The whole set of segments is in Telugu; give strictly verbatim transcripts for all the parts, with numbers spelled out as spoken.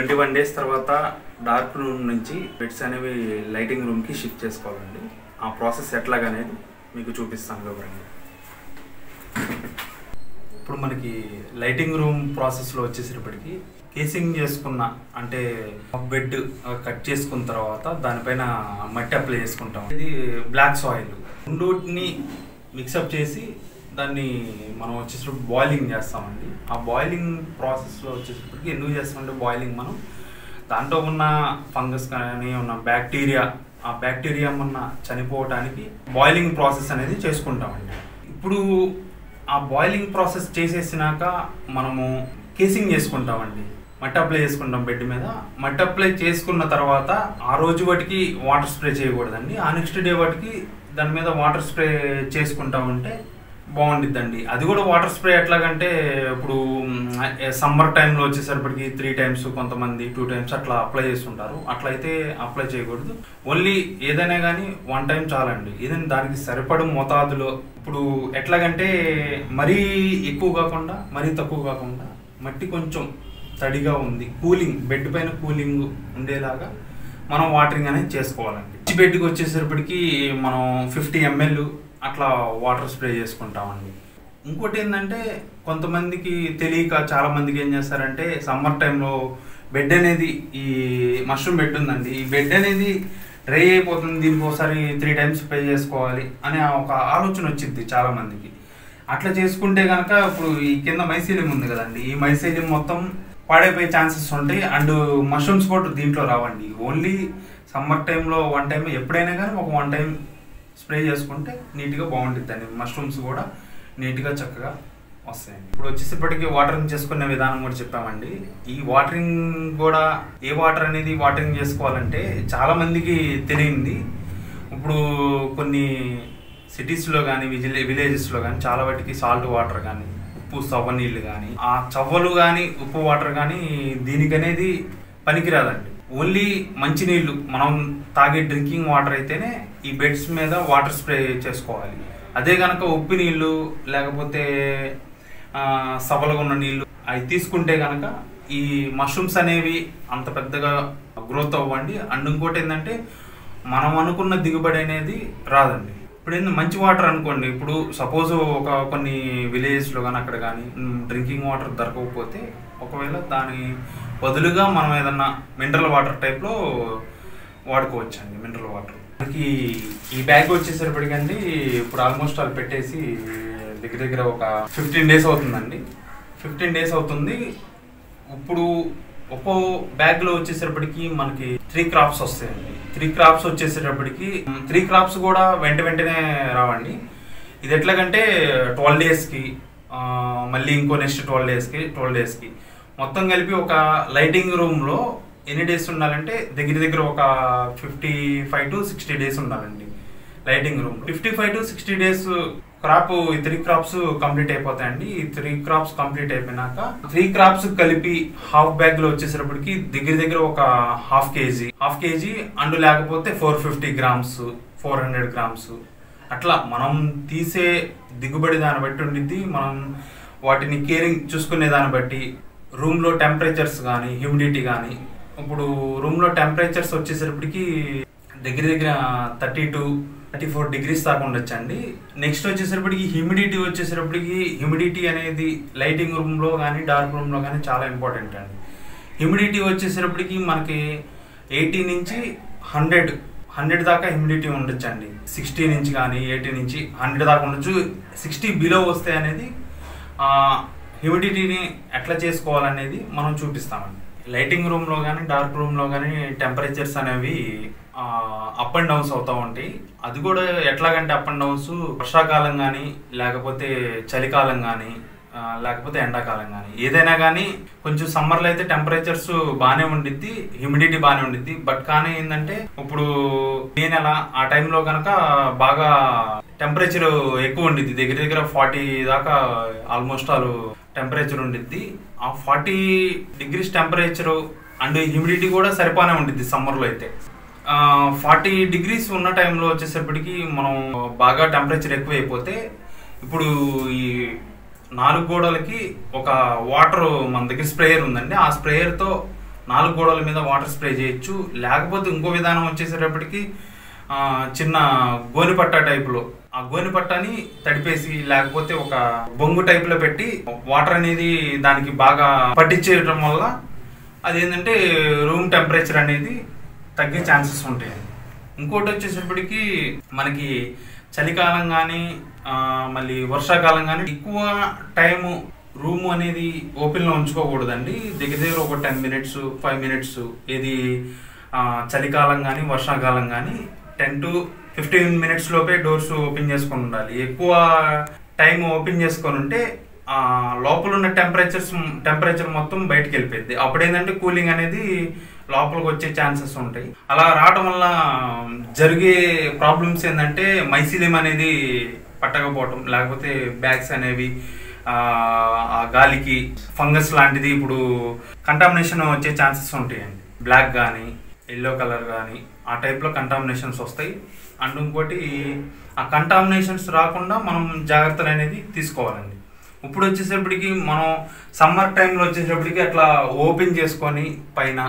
ట్వంటీ వన్ డేస్ తర్వాత డార్క్ రూమ్ నుంచి బెడ్స్ అనేవి లైటింగ్ రూమ్కి షిఫ్ట్ చేసుకోవాలండి. ఆ ప్రాసెస్ ఎట్లాగనేది మీకు చూపిస్తాను వివరంగా. ఇప్పుడు మనకి లైటింగ్ రూమ్ ప్రాసెస్లో వచ్చేసేటప్పటికి కేసింగ్ చేసుకున్న అంటే బెడ్ కట్ చేసుకున్న తర్వాత దానిపైన మట్టి అప్లై చేసుకుంటాం. ఇది బ్లాక్ సాయిల్ రెండుని మిక్సప్ చేసి దాన్ని మనం వచ్చేసరికి బాయిలింగ్ చేస్తామండి. ఆ బాయిలింగ్ ప్రాసెస్లో వచ్చేసరికి ఎందుకు చేస్తామంటే బాయిలింగ్ మనం దాంట్లో ఉన్న ఫంగస్ కానీ ఉన్న బ్యాక్టీరియా ఆ బ్యాక్టీరియా ఉన్న చనిపోవటానికి బాయిలింగ్ ప్రాసెస్ అనేది చేసుకుంటామండి. ఇప్పుడు ఆ బాయిలింగ్ ప్రాసెస్ చేసేసినాక మనము కేసింగ్ చేసుకుంటామండి. మట్టి అప్లై చేసుకుంటాం బెడ్ మీద. మట్టి అప్లై చేసుకున్న తర్వాత ఆ రోజు వాటికి వాటర్ స్ప్రే చేయకూడదండి. ఆ నెక్స్ట్ డే వాటికి దాని మీద వాటర్ స్ప్రే చేసుకుంటా ఉంటే బాగుండిద్దండి. అది కూడా వాటర్ స్ప్రే ఎట్లాగంటే ఇప్పుడు సమ్మర్ టైంలో వచ్చేసరికి త్రీ టైమ్స్ కొంతమంది టూ టైమ్స్ అట్లా అప్లై చేస్తుంటారు. అట్లయితే అప్లై చేయకూడదు. ఓన్లీ ఏదైనా కానీ వన్ టైం చాలండి. ఏదైనా దానికి సరిపడు మోతాదులో. ఇప్పుడు ఎట్లాగంటే మరీ ఎక్కువ కాకుండా మరీ తక్కువ కాకుండా మట్టి కొంచెం తడిగా ఉంది, కూలింగ్ బెడ్ పైన కూలింగ్ ఉండేలాగా మనం వాటరింగ్ అనేది చేసుకోవాలండి. ఈ బెడ్కి వచ్చేసరికి మనం ఫిఫ్టీ ఎంఎల్ అట్లా వాటర్ స్ప్రే చేసుకుంటామండి. ఇంకోటి ఏంటంటే కొంతమందికి తెలియక చాలా మందికి ఏం చేస్తారంటే సమ్మర్ టైంలో బెడ్ అనేది ఈ మష్రూమ్ బెడ్ ఉందండి, ఈ బెడ్ అనేది డ్రై అయిపోతుంది, దీనికి ఒకసారి త్రీ టైమ్స్ స్ప్రే చేసుకోవాలి అనే ఒక ఆలోచన వచ్చింది చాలా మందికి. అట్లా చేసుకుంటే కనుక ఇప్పుడు ఈ కింద మైసీలియం ఉంది కదండి, ఈ మైసీలియం మొత్తం పాడైపోయే ఛాన్సెస్ ఉంటాయి. అండ్ మష్రూమ్స్ కూడా దీంట్లో రావండి. ఓన్లీ సమ్మర్ టైంలో వన్ టైం ఎప్పుడైనా కానీ ఒక వన్ టైం స్ప్రే చేసుకుంటే నీట్గా బాగుంటుందండి. మష్రూమ్స్ కూడా నీట్గా చక్కగా వస్తాయండి. ఇప్పుడు వచ్చేసేపటికి వాటరింగ్ చేసుకునే విధానం కూడా చెప్పామండి. ఈ వాటరింగ్ కూడా ఏ వాటర్ అనేది వాటరింగ్ చేసుకోవాలంటే చాలా మందికి తెలియంది. ఇప్పుడు కొన్ని సిటీస్లో కానీ విజిలే విలేజెస్లో కానీ చాలా వాటికి సాల్ట్ వాటర్ కానీ ఉప్పు చవ్వ నీళ్ళు కానీ ఆ చవ్వలు కానీ ఉప్పు వాటర్ కానీ దీనికనేది పనికిరాదండి. ఓన్లీ మంచినీళ్ళు మనం తాగే డ్రింకింగ్ వాటర్ అయితేనే ఈ బెడ్స్ మీద వాటర్ స్ప్రే చేసుకోవాలి. అదే కనుక ఉప్పు నీళ్ళు లేకపోతే సవలుగా ఉన్న నీళ్ళు అవి తీసుకుంటే కనుక ఈ మష్రూమ్స్ అనేవి అంత పెద్దగా గ్రోత్ అవ్వండి. అండ్ ఇంకోటి ఏంటంటే మనం అనుకున్న దిగుబడి అనేది రాదండి. ఇప్పుడు ఏంటంటే మంచి వాటర్ అనుకోండి, ఇప్పుడు సపోజ్ ఒక కొన్ని విలేజెస్లో కానీ అక్కడ కానీ డ్రింకింగ్ వాటర్ దొరకకపోతే ఒకవేళ దాని బదులుగా మనం ఏదన్నా మినరల్ వాటర్ టైప్లో వాడుకోవచ్చండి. మినరల్ వాటర్ మనకి ఈ బ్యాగ్ వచ్చేసరిపటికండి ఇప్పుడు ఆల్మోస్ట్ అది పెట్టేసి దగ్గర దగ్గర ఒక ఫిఫ్టీన్ డేస్ అవుతుందండి. ఫిఫ్టీన్ డేస్ అవుతుంది. ఇప్పుడు ఒక్కో బ్యాగ్లో వచ్చేసరిపటికి మనకి త్రీ క్రాప్స్ వస్తాయండి. త్రీ క్రాప్స్ వచ్చేసేటప్పటికి త్రీ క్రాప్స్ కూడా వెంట వెంటనే రావండి. ఇది ఎట్లాగంటే ట్వెల్వ్ డేస్కి మళ్ళీ ఇంకో నెక్స్ట్ ట్వెల్వ్ డేస్కి ట్వెల్వ్ డేస్కి మొత్తం కలిపి ఒక లైటింగ్ రూమ్లో ఎన్ని డేస్ ఉండాలంటే దగ్గర దగ్గర ఒక fifty five to sixty days ఉండాలండి lighting room. Fifty five to sixty days crop ఈ త్రీ క్రాప్స్ కంప్లీట్ అయిపోతాయండి. ఈ త్రీ క్రాప్స్ కంప్లీట్ అయిపోయినాక త్రీ క్రాప్స్ కలిపి హాఫ్ బ్యాగ్ లో వచ్చేసరికి దగ్గర దగ్గర ఒక half KG half KG and లేకపోతే four fifty grams four hundred grams అట్లా మనం తీసే దిగుబడి దాన్ని బట్టి ఉండిద్ది. మనం వాటిని కేరింగ్ చూసుకునే దాన్ని బట్టి రూమ్ లో టెంపరేచర్స్ కానీ హ్యూమిడిటీ కానీ ఇప్పుడు రూమ్ లో టెంపరేచర్స్ వచ్చేసరికి దగ్గర దగ్గర thirty to thirty four degrees దాకా ఉండొచ్చండి. నెక్స్ట్ వచ్చేసరికి హ్యూమిడిటీ వచ్చేసరికి హ్యూమిడిటీ అనేది లైటింగ్ రూమ్లో కానీ డార్క్ రూమ్లో కానీ చాలా ఇంపార్టెంట్ అండి. హ్యూమిడిటీ వచ్చేసరికి మనకి ఎయిటీ నుంచి హండ్రెడ్ హండ్రెడ్ దాకా హ్యూమిడిటీ ఉండొచ్చు అండి. సిక్స్టీ నుంచి కానీ ఎయిటీ నుంచి హండ్రెడ్ దాకా ఉండొచ్చు. సిక్స్టీ బిలో వస్తే అనేది హ్యూమిడిటీని ఎట్లా చేసుకోవాలనేది మనం చూపిస్తామండి. లైటింగ్ రూమ్లో కానీ డార్క్ రూమ్లో కానీ టెంపరేచర్స్ అనేవి అప్ అండ్ డౌన్స్ అవుతూ ఉంటాయి. అది కూడా ఎట్లాగంటే అప్ అండ్ డౌన్స్ వర్షాకాలం కానీ లేకపోతే చలికాలం కానీ లేకపోతే ఎండాకాలం కానీ ఏదైనా కానీ కొంచెం సమ్మర్లో అయితే టెంపరేచర్స్ బాగానే ఉండిద్ది, హ్యూమిడిటీ బాగానే ఉండిద్ది. బట్ కానీ ఏంటంటే ఇప్పుడు మే నెల ఆ టైంలో కనుక బాగా టెంపరేచర్ ఎక్కువ ఉండిద్ది. దగ్గర దగ్గర ఫార్టీ దాకా ఆల్మోస్ట్ ఆల్ టెంపరేచర్ ఉండిద్ది. ఆ forty degrees temperature and humidity కూడా సరిపోనే ఉండిద్ది సమ్మర్లో అయితే. ఫార్టీ డిగ్రీస్ ఉన్న టైంలో వచ్చేసరికి మనం బాగా టెంపరేచర్ ఎక్కువ అయిపోతే ఇప్పుడు ఈ నాలుగు గోడలకి ఒక వాటర్ మన దగ్గర స్ప్రేయర్ ఉందండి. ఆ స్ప్రేయర్తో నాలుగు గోడల మీద వాటర్ స్ప్రే చేయొచ్చు. లేకపోతే ఇంకో విధానం వచ్చేసేటప్పటికి చిన్న గోనిపట్ట టైపులో ఆ గోనిపట్టని తడిపేసి లేకపోతే ఒక బొంగు టైపులో పెట్టి వాటర్ అనేది దానికి బాగా పట్టించేయడం వల్ల అదేంటంటే రూమ్ టెంపరేచర్ అనేది తగ్గే ఛాన్సెస్ ఉంటాయి. ఇంకోటి వచ్చేసేపటికి మనకి చలికాలం కానీ మళ్ళీ వర్షాకాలం కానీ ఎక్కువ టైము రూమ్ అనేది ఓపెన్లో ఉంచుకోకూడదండి. దగ్గర దగ్గర ఒక టెన్ మినిట్స్ ఫైవ్ మినిట్స్ ఏది చలికాలం కానీ వర్షాకాలం కానీ టెన్ టు ఫిఫ్టీన్ మినిట్స్ లోపే డోర్స్ ఓపెన్ చేసుకొని ఉండాలి. ఎక్కువ టైం ఓపెన్ చేసుకొని ఉంటే లోపల ఉన్న టెంపరేచర్స్ టెంపరేచర్ మొత్తం బయటకు వెళ్ళిపోయింది. అప్పుడు ఏంటంటే కూలింగ్ అనేది లోపలికి వచ్చే ఛాన్సెస్ ఉంటాయి. అలా రావడం వల్ల జరిగే ప్రాబ్లమ్స్ ఏంటంటే మైసీలియం అనేది పట్టకపోవటం, లేకపోతే బ్యాగ్స్ అనేవి ఆ గాలికి ఫంగస్ లాంటిది ఇప్పుడు కంటామినేషన్ వచ్చే ఛాన్సెస్ ఉంటాయండి. బ్లాక్ కానీ ఎల్లో కలర్ కానీ ఆ టైప్లో కంటామినేషన్స్ వస్తాయి. అండ్ ఇంకోటి ఆ కంటామినేషన్స్ రాకుండా మనం జాగ్రత్తలు అనేది తీసుకోవాలండి. ఇప్పుడు వచ్చేసేపటికి మనం సమ్మర్ టైంలో వచ్చేసేపటికి అట్లా ఓపెన్ చేసుకొని పైన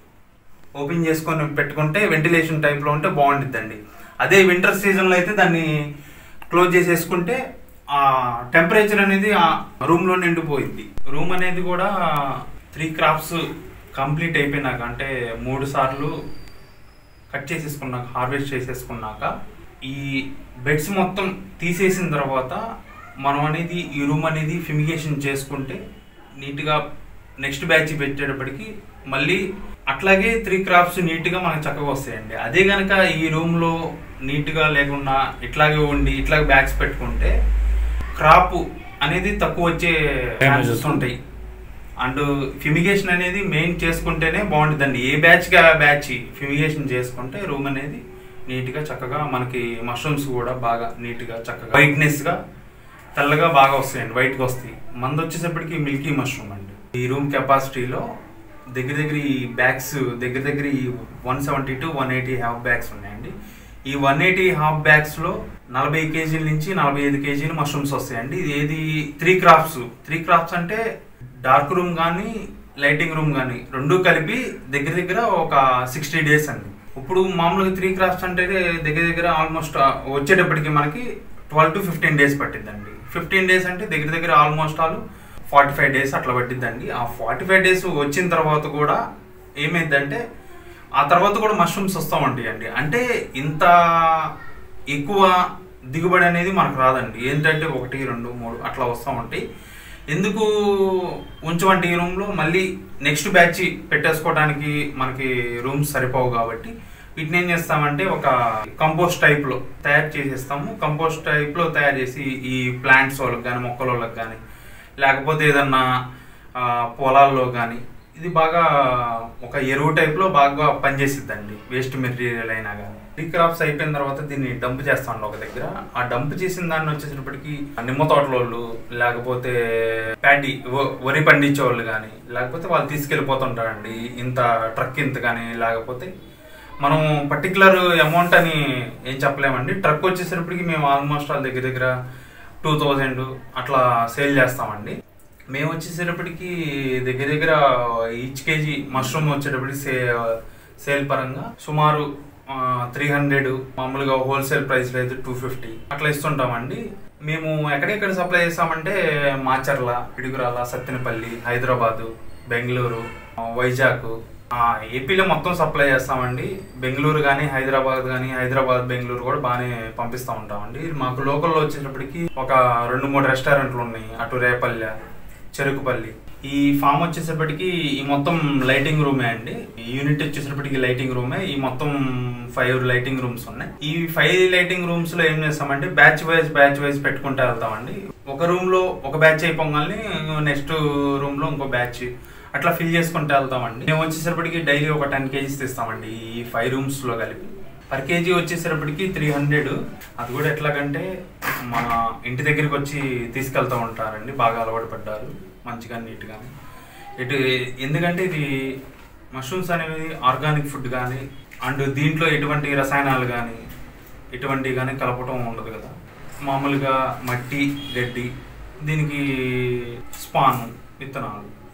ఓపెన్ చేసుకొని పెట్టుకుంటే వెంటిలేషన్ టైప్లో ఉంటే బాగుంటుందండి. అదే వింటర్ సీజన్లో అయితే దాన్ని క్లోజ్ చేసేసుకుంటే ఆ టెంపరేచర్ అనేది ఆ రూమ్లో నిండిపోయింది. రూమ్ అనేది కూడా త్రీ క్రాప్స్ కంప్లీట్ అయిపోయినాక అంటే మూడు సార్లు కట్ చేసేసుకున్నాక హార్వెస్ట్ చేసేసుకున్నాక ఈ బెడ్స్ మొత్తం తీసేసిన తర్వాత మనం అనేది ఈ రూమ్ అనేది ఫిమిగేషన్ చేసుకుంటే నీట్గా నెక్స్ట్ బ్యాచ్ పెట్టేటప్పటికి మళ్ళీ అట్లాగే త్రీ క్రాప్స్ నీట్గా మనకు చక్కగా వస్తాయండి. అదే కనుక ఈ రూమ్లో నీట్గా లేకుండా ఇట్లాగే ఉండి ఇట్లాగే బ్యాగ్స్ పెట్టుకుంటే క్రాప్ అనేది తక్కువ వచ్చే ఛాన్సెస్ ఉంటాయి. అండ్ ఫిమిగేషన్ అనేది మెయిన్ చేసుకుంటేనే బాగుంటుందండి. ఏ బ్యాచ్గా బ్యాచ్ ఫిమిగేషన్ చేసుకుంటే రూమ్ అనేది నీట్గా చక్కగా మనకి మష్రూమ్స్ కూడా బాగా నీట్గా చక్కగా వైట్నెస్గా తెల్లగా బాగా వస్తాయండి, వైట్గా వస్తాయి. మంది వచ్చేసప్పటికి మిల్కీ మష్రూమ్ అండి. ఈ రూమ్ కెపాసిటీలో దగ్గర దగ్గర ఈ బ్యాగ్స్ దగ్గర దగ్గర ఈ one seventy to one eighty half bags ఉన్నాయండి. ఈ వన్ ఎయిటీ హాఫ్ బ్యాగ్స్లో నలభై కేజీల నుంచి నలభై ఐదు కేజీలు మష్రూమ్స్ వస్తాయండి. ఇది ఏది త్రీ క్రాప్స్ త్రీ క్రాప్స్ అంటే డార్క్ రూమ్ కానీ లైటింగ్ రూమ్ కానీ రెండు కలిపి దగ్గర దగ్గర ఒక సిక్స్టీ డేస్ అండి. ఇప్పుడు మామూలుగా త్రీ క్రాప్స్ అంటే దగ్గర దగ్గర ఆల్మోస్ట్ వచ్చేటప్పటికి మనకి ట్వెల్వ్ టు ఫిఫ్టీన్ డేస్ పట్టిద్దండి. ఫిఫ్టీన్ డేస్ అంటే దగ్గర దగ్గర almost all forty five days అట్లా పట్టిద్దండి. ఆ ఫార్టీ ఫైవ్ డేస్ వచ్చిన తర్వాత కూడా ఏమైందంటే ఆ తర్వాత కూడా మష్రూమ్స్ వస్తూ ఉంటాయండి. అంటే ఇంత ఎక్కువ దిగుబడి అనేది మనకు రాదండి. ఏంటంటే ఒకటి రెండు మూడు అట్లా వస్తూ ఉంటాయి. ఎందుకు ఉంచమంటే ఈ రూమ్లో మళ్ళీ నెక్స్ట్ బ్యాచ్ పెట్టేసుకోవడానికి మనకి రూమ్స్ సరిపోవు కాబట్టి వీటిని ఏం చేస్తామంటే ఒక కంపోస్ట్ టైప్లో తయారు చేసేస్తాము. కంపోస్ట్ టైప్లో తయారు చేసి ఈ ప్లాంట్స్ వాళ్ళకి కానీ మొక్కల వాళ్ళకి కానీ లేకపోతే ఏదన్నా పొలాల్లో కానీ ఇది బాగా ఒక ఎరువు టైప్లో బాగా పనిచేసిద్దండి. వేస్ట్ మెటీరియల్ అయినా కానీ త్రీ క్రాప్స్ అయిపోయిన తర్వాత దీన్ని డంప్ చేస్తాను ఒక దగ్గర. ఆ డంప్ చేసిన దాన్ని వచ్చేసేటప్పటికి నిమ్మ తోటలోళ్ళు లేకపోతే ప్యాడీ వరి పండించే వాళ్ళు కానీ లేకపోతే వాళ్ళు తీసుకెళ్ళిపోతుంటారండి. ఇంత ట్రక్ ఇంత కానీ లేకపోతే మనం పర్టికులర్ అమౌంట్ అని ఏం చెప్పలేమండి. ట్రక్ వచ్చేసరికి మేము ఆల్మోస్ట్ వాళ్ళ దగ్గర దగ్గర టూ థౌజండ్ అట్లా సేల్ చేస్తామండి. మేము వచ్చేసేటప్పటికి దగ్గర దగ్గర ఈచ్ కేజీ మష్రూమ్ వచ్చేటప్పటికి సే సేల్ పరంగా సుమారు త్రీ హండ్రెడ్ మామూలుగా హోల్సేల్ ప్రైస్ అయితే టూ ఫిఫ్టీ అట్లా ఇస్తుంటామండి. మేము ఎక్కడెక్కడ సప్లై చేస్తామంటే మాచర్ల, పిడుగురాల, సత్తెనపల్లి, హైదరాబాదు, బెంగళూరు, వైజాగ్, ఏపీలో మొత్తం సప్లై చేస్తామండి. బెంగళూరు కానీ హైదరాబాద్ కానీ హైదరాబాద్ బెంగళూరు కూడా బాగానే పంపిస్తూ ఉంటామండి. మాకు లోకల్లో వచ్చేటప్పటికి ఒక రెండు మూడు రెస్టారెంట్లు ఉన్నాయి. అటు రేపల్లె, చెరుకుపల్లి. ఈ ఫామ్ వచ్చేసేపటికి ఈ మొత్తం లైటింగ్ రూమే అండి. ఈ యూనిట్ వచ్చేసేపటికి లైటింగ్ రూమే. ఈ మొత్తం ఫైవ్ లైటింగ్ రూమ్స్ ఉన్నాయి. ఈ ఫైవ్ లైటింగ్ రూమ్స్ లో ఏం చేస్తామంటే బ్యాచ్ వైజ్ బ్యాచ్ వైజ్ పెట్టుకుంటూ వెళ్తామండి. ఒక రూమ్ లో ఒక బ్యాచ్ అయిపోగానే నెక్స్ట్ రూమ్ లో ఇంకో బ్యాచ్ అట్లా ఫిల్ చేసుకుంటూ వెళ్తామండి. మేము వచ్చేసరికి డైలీ ఒక టెన్ కేజీస్ తీస్తామండి ఈ ఫైవ్ రూమ్స్ లో కలిపి. పర్ కేజీ వచ్చేసరికి త్రీ హండ్రెడ్. అది కూడా ఎట్లాగంటే మన ఇంటి దగ్గరికి వచ్చి తీసుకెళ్తూ ఉంటారండి. బాగా అలవాటు పడ్డారు మంచిగా నీట్గా. ఇటు ఎందుకంటే ఇది మష్రూమ్స్ అనేవి ఆర్గానిక్ ఫుడ్ కానీ అండ్ దీంట్లో ఎటువంటి రసాయనాలు కానీ ఎటువంటివి కానీ కలపటం ఉండదు కదా. మామూలుగా మట్టి, గడ్డి, దీనికి స్పాన్, విత్తనాలు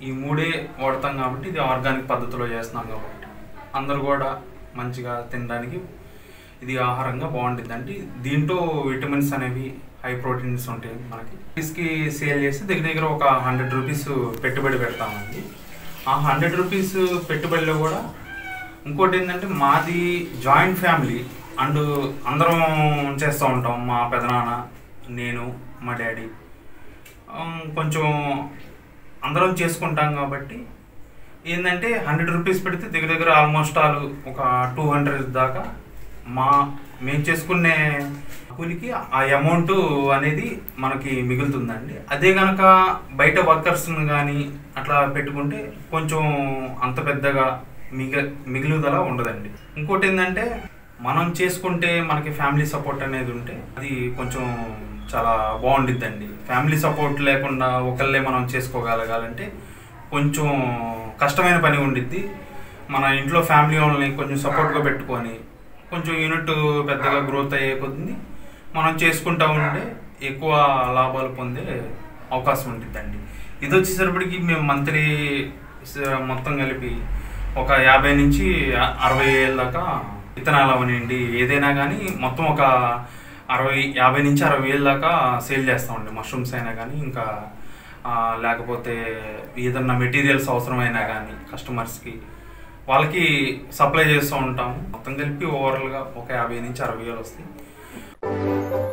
ఈ మూడే వాడతాం కాబట్టి ఇది ఆర్గానిక్ పద్ధతిలో చేస్తున్నాం కాబట్టి అందరూ కూడా మంచిగా తినడానికి ఇది ఆహారంగా బాగుంటుందండి. దీంట్లో విటమిన్స్ అనేవి హై ప్రోటీన్స్ ఉంటాయి. మనకి రూపీస్కి సేల్ చేసి దగ్గర దగ్గర ఒక హండ్రెడ్ రూపీస్ పెట్టుబడి పెడతామండి. ఆ హండ్రెడ్ రూపీస్ పెట్టుబడిలో కూడా ఇంకోటి ఏంటంటే మాది జాయింట్ ఫ్యామిలీ అండ్ అందరం చేస్తూ ఉంటాం. మా పెదనాన్న, నేను, మా డాడీ కొంచెం అందరం చేసుకుంటాం కాబట్టి ఏంటంటే హండ్రెడ్ రూపీస్ పెడితే దగ్గర దగ్గర ఆల్మోస్ట్ ఆల్ ఒక టూ హండ్రెడ్ దాకా మా మేము చేసుకునే కూలికి ఆ అమౌంట్ అనేది మనకి మిగులుతుందండి. అదే కనుక బయట వర్కర్స్ని కానీ అట్లా పెట్టుకుంటే కొంచెం అంత పెద్దగా మిగ మిగులుదల ఉండదండి. ఇంకోటి ఏంటంటే మనం చేసుకుంటే మనకి ఫ్యామిలీ సపోర్ట్ అనేది ఉంటే అది కొంచెం చాలా బాగుండిద్దండి. ఫ్యామిలీ సపోర్ట్ లేకుండా ఒకళ్ళే మనం చేసుకోగలగాలంటే కొంచెం కష్టమైన పని ఉండిద్ది. మన ఇంట్లో ఫ్యామిలీ వాళ్ళని కొంచెం సపోర్ట్గా పెట్టుకొని కొంచెం యూనిట్ పెద్దగా గ్రోత్ అయ్యే కొద్ది మనం చేసుకుంటూ ఉంటే ఎక్కువ లాభాలు పొందే అవకాశం ఉంటుందండి. ఇది వచ్చేసరిపటికి మేము మంత్లీ మొత్తం కలిపి ఒక యాభై నుంచి అరవై ఏళ్ళ దాకా విత్తనాలు అవనండి ఏదైనా కానీ మొత్తం ఒక అరవై యాభై నుంచి అరవై ఏళ్ళ దాకా సేల్ చేస్తామండి. మష్రూమ్స్ అయినా కానీ ఇంకా లేకపోతే ఏదన్నా మెటీరియల్స్ అవసరమైనా కానీ కస్టమర్స్కి వాళ్ళకి సప్లై చేస్తూ ఉంటాము. మొత్తం కలిపి ఓవరాల్గా ఒక యాభై నుంచి అరవై వేలు వస్తాయి.